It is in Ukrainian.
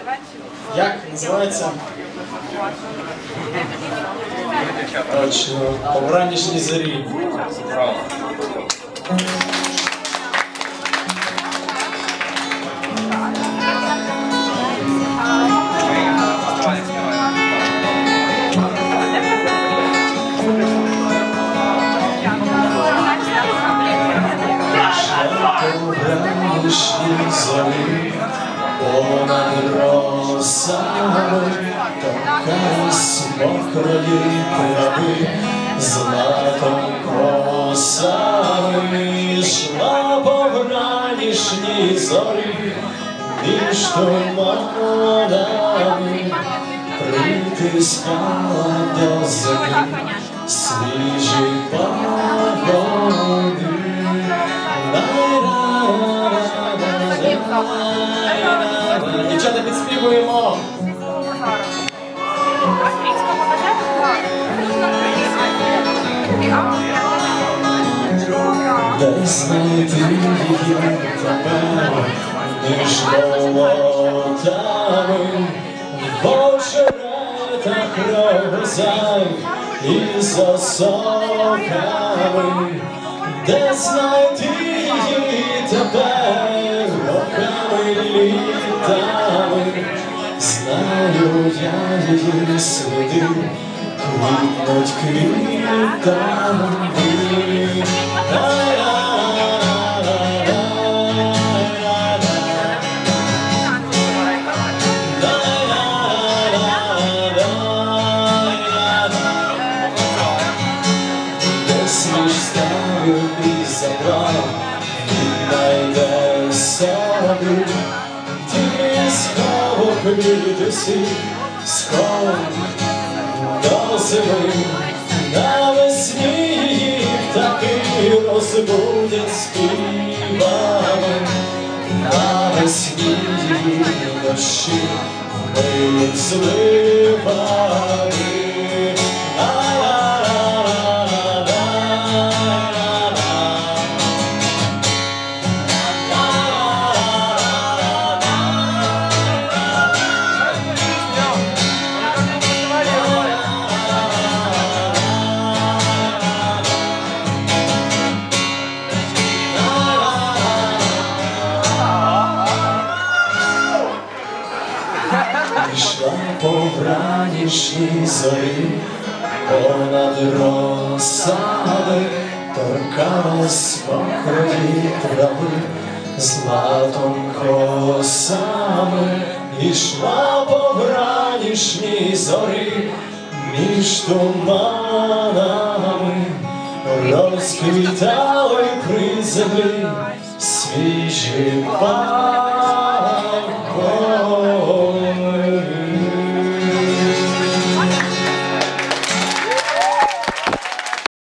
Як називається? Точно, «По вранішній зорі». Вранішній зорі, понад росами, торкались мокрої трави, златом косами йшла по вранішній зорі, між туманами притискала до землі свіжі пагони. Дівчата, підспівуємо! Де знайти її тепер між болотами, в очеретах розай і за соками? Де знайти її тепер роками і літами? Знаю я її сліди, квітнуть квітами. Десь між ставив і забрав, віднайде собі ті сховок від усіх, сховок до зими. Навесні їх таки розбудять співами, навесні її дощі вмиють зливами. Йшла по вранішній зорі, понад росами, торкалась мокрої трави, златом косами. Йшла по вранішній зорі, між туманами розквітали при землі свіжі пагони.